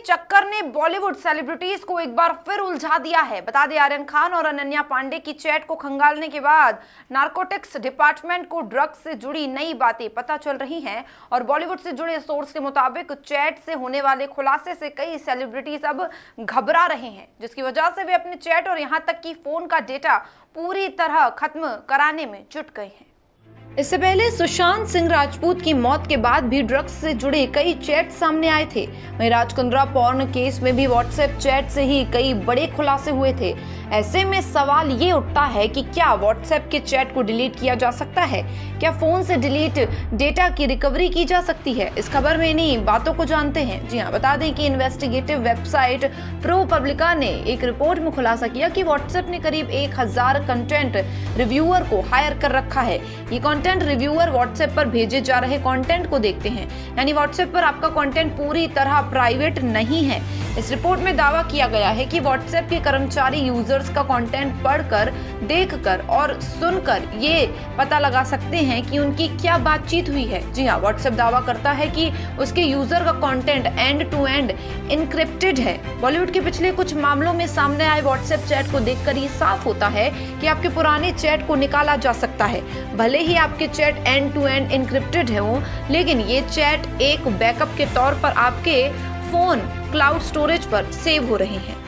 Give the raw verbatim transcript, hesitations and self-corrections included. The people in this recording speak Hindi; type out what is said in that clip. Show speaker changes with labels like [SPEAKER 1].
[SPEAKER 1] चक्कर ने बॉलीवुड सेलिब्रिटीज को एक बार फिर उलझा दिया है। बता दें, आर्यन खान और अनन्या पांडे की चैट को खंगालने के बाद नारकोटिक्स डिपार्टमेंट को ड्रग्स से जुड़ी नई बातें पता चल रही हैं और बॉलीवुड से जुड़े सोर्स के मुताबिक चैट से होने वाले खुलासे से कई सेलिब्रिटीज अब घबरा रहे हैं, जिसकी वजह से वे अपने चैट और यहां तक कि फोन का डेटा पूरी तरह खत्म कराने में जुट गए हैं। इससे पहले सुशांत सिंह राजपूत की मौत के बाद भी ड्रग्स से जुड़े कई चैट सामने आए थे। वहीं राज कुंद्रा पॉर्न केस में भी व्हाट्सएप चैट से ही कई बड़े खुलासे हुए थे। ऐसे में सवाल ये उठता है कि क्या व्हाट्सएप के चैट को डिलीट किया जा सकता है? क्या फोन से डिलीट डेटा की रिकवरी की जा सकती है? इस खबर में इन्हीं बातों को जानते हैं। जी हाँ, बता दें कि इन्वेस्टिगेटिव वेबसाइट प्रोपब्लिका ने एक रिपोर्ट में खुलासा किया कि व्हाट्सएप ने करीब एक हजार कंटेंट रिव्यूअर को हायर कर रखा है। ये कंटेंट रिव्यूअर व्हाट्सएप पर भेजे जा रहे कंटेंट को देखते हैं, यानी व्हाट्सएप पर आपका कंटेंट पूरी तरह प्राइवेट नहीं है। इस रिपोर्ट में दावा किया गया है कि व्हाट्सएप के कर्मचारी यूजर्स का कंटेंट पढ़कर, देखकर और सुनकर ये पता लगा सकते हैं कि उनकी क्या बातचीत हुई है। जी हाँ, व्हाट्सएप दावा करता है कि उसके यूजर का content end to end encrypted है। बॉलीवुड के पिछले कुछ मामलों में सामने आए व्हाट्सएप चैट को देखकर ये साफ होता है कि आपके पुराने चैट को निकाला जा सकता है। भले ही आपके chat end to end encrypted हो, लेकिन ये चैट एक बैकअप के तौर पर आपके फोन क्लाउड स्टोरेज पर सेव हो रहे हैं।